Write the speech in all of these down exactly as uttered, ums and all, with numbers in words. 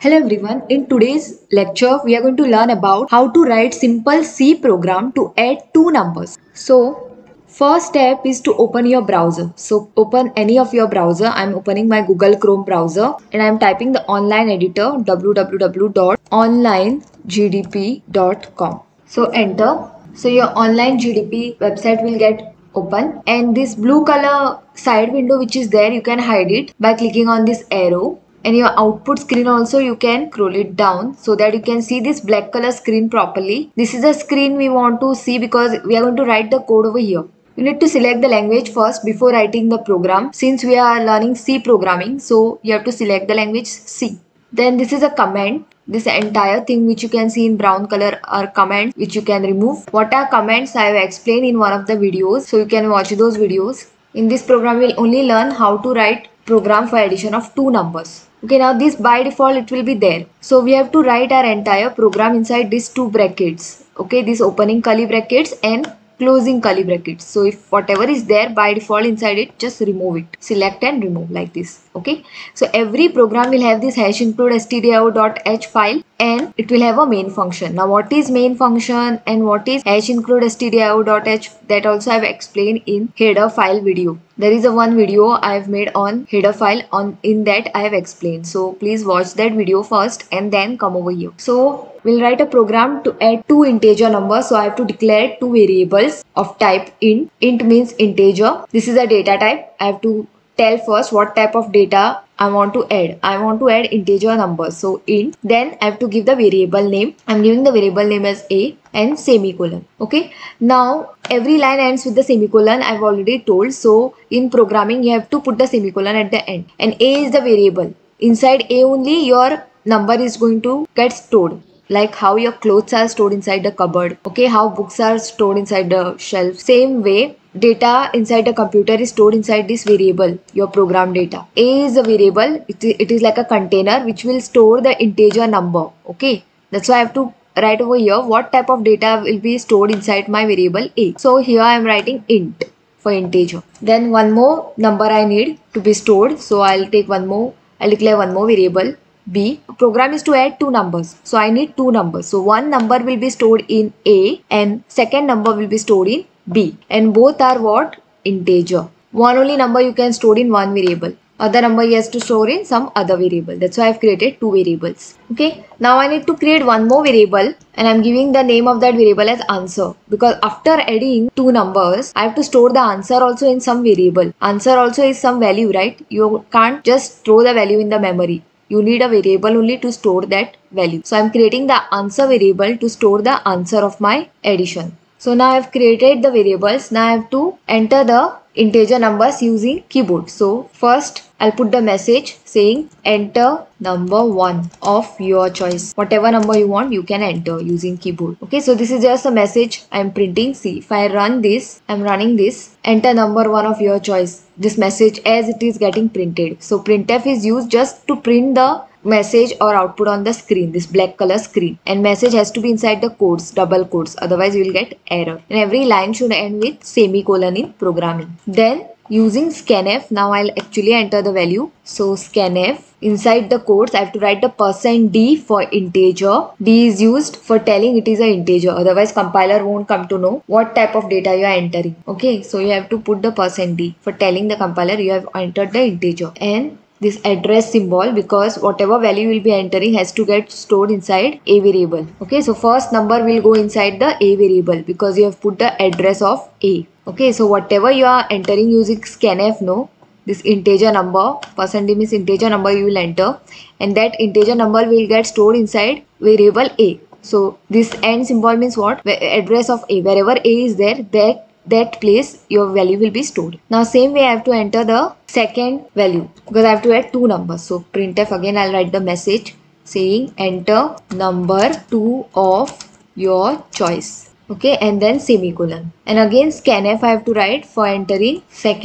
Hello everyone, in today's lecture we are going to learn about how to write simple C program to add two numbers. So first step is to open your browser. So open any of your browser. I'm opening my Google Chrome browser and I'm typing the online editor w w w dot online g d p dot com. So enter. So your online G D P website will get open and this blue color side window which is there, you can hide it by clicking on this arrow. And your output screen also you can scroll it down so that you can see this black color screen properly. This is the screen we want to see because we are going to write the code over here. You need to select the language first before writing the program. Since we are learning C programming, so you have to select the language C. Then this is a command. This entire thing which you can see in brown color are commands which you can remove. What are commands I have explained in one of the videos, so you can watch those videos. In this program we will only learn how to write program for addition of two numbers. Okay, now this by default it will be there. So we have to write our entire program inside these two brackets. Okay, this opening curly brackets and closing curly brackets. So if whatever is there by default inside it, just remove it. Select and remove like this. Okay. So every program will have this hash include stdio.h file and it will have a main function. Now what is main function and what is hash include stdio.h, that also I have explained in header file video. There is a one video I have made on header file, on in that I have explained. So please watch that video first and then come over here. So we'll write a program to add two integer numbers. So I have to declare two variables of type int. Int means integer. This is a data type. I have to tell first what type of data I want to add. I want to add integer numbers. So int. Then I have to give the variable name. I'm giving the variable name as a and semicolon. Okay. Now every line ends with the semicolon. I've already told. So in programming you have to put the semicolon at the end. And a is the variable. Inside a only your number is going to get stored. Like how your clothes are stored inside the cupboard. Okay, how books are stored inside the shelf. Same way, data inside the computer is stored inside this variable, your program data. A is a variable. It, it is like a container which will store the integer number. Okay, that's why I have to write over here what type of data will be stored inside my variable A. So here I am writing int for integer. Then one more number I need to be stored. So I'll take one more. I'll declare one more variable. B. Program is to add two numbers. So I need two numbers. So one number will be stored in A and second number will be stored in B. And both are what? Integer. One only number you can store in one variable. Other number you has to store in some other variable. That's why I've created two variables. Okay. Now I need to create one more variable and I'm giving the name of that variable as answer. Because after adding two numbers, I have to store the answer also in some variable. Answer also is some value, right? You can't just throw the value in the memory. You need a variable only to store that value. So I'm creating the answer variable to store the answer of my addition. So now I've created the variables. Now I have to enter the integer numbers using keyboard. So first I'll put the message saying enter number one of your choice. Whatever number you want, you can enter using keyboard. Okay, so this is just a message I'm printing. See, if I run this, I'm running this, enter number one of your choice. This message as it is getting printed. So printf is used just to print the message or output on the screen, this black color screen, and message has to be inside the quotes, double quotes, otherwise you will get error. And every line should end with semicolon in programming. Then using scanf, now I'll actually enter the value. So scanf, inside the quotes I have to write the percent d for integer. D is used for telling it is an integer, otherwise compiler won't come to know what type of data you are entering. Okay, so you have to put the percent d for telling the compiler you have entered the integer. And this address symbol, because whatever value you will be entering has to get stored inside a variable. Okay, so first number will go inside the a variable because you have put the address of a. Okay, so whatever you are entering using scanf, no, this integer number, percent d means integer number you will enter, and that integer number will get stored inside variable a. So this end symbol means what? Address of a. Wherever a is there, that that place your value will be stored. Now same way I have to enter the second value because I have to add two numbers. So printf, again I'll write the message saying enter number two of your choice. Okay, and then semicolon. And again scanf I have to write for entering second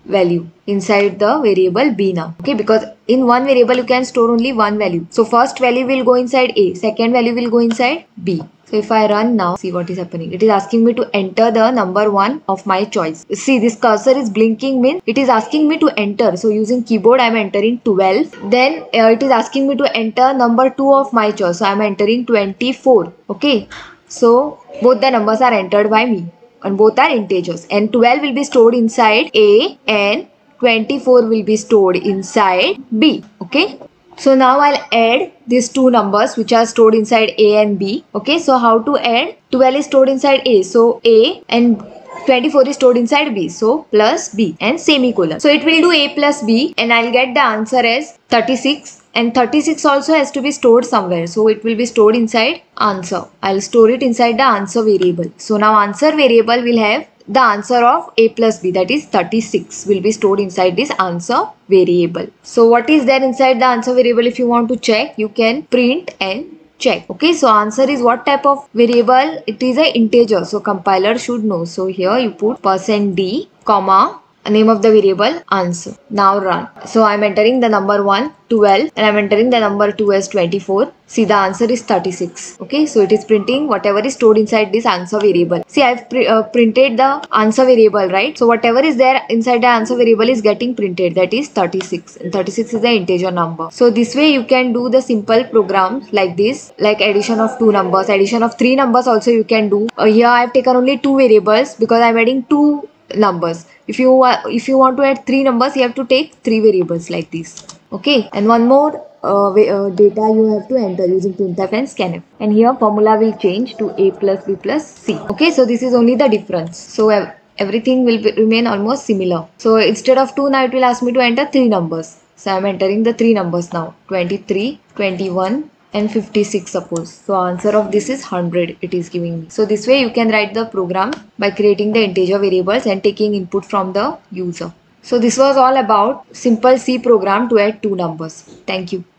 value inside the variable b now. Okay, because in one variable you can store only one value. So first value will go inside a, second value will go inside b. So if I run now, see what is happening. It is asking me to enter the number one of my choice. See, this cursor is blinking, means it is asking me to enter. So using keyboard I am entering twelve. Then uh, it is asking me to enter number two of my choice. So I am entering twenty-four. Okay, so both the numbers are entered by me and both are integers, and twelve will be stored inside a and twenty-four will be stored inside b. Okay, so now I'll add these two numbers which are stored inside a and b. Okay, so how to add? twelve is stored inside a, so a, and twenty-four is stored inside b, so plus b and semicolon. So it will do a plus b and I'll get the answer as thirty-six. And thirty-six also has to be stored somewhere, so it will be stored inside answer. I'll store it inside the answer variable. So now answer variable will have the answer of a plus b, that is thirty-six, will be stored inside this answer variable. So what is there inside the answer variable? If you want to check, you can print and check. Okay, so answer is what type of variable? It is a integer, so compiler should know. So here you put percent d comma name of the variable answer. Now run. So I am entering the number one, twelve, and I am entering the number two as twenty-four. See, the answer is thirty-six. Okay, so it is printing whatever is stored inside this answer variable. See, I have pr uh, printed the answer variable, right? So whatever is there inside the answer variable is getting printed, that is thirty-six. And thirty-six is the integer number. So this way you can do the simple programs like this, like addition of two numbers, addition of three numbers also you can do. Uh, here I have taken only two variables because I am adding two numbers. If you uh, if you want to add three numbers, you have to take three variables like this. Okay, and one more uh, uh, data you have to enter using printf and scanf, and here formula will change to a plus b plus c. Okay, so this is only the difference. So uh, everything will be, remain almost similar. So instead of two, now it will ask me to enter three numbers. So I am entering the three numbers now: twenty-three, twenty-one and fifty-six, suppose. So answer of this is one hundred, it is giving me. So this way you can write the program by creating the integer variables and taking input from the user. So this was all about simple C program to add two numbers. Thank you.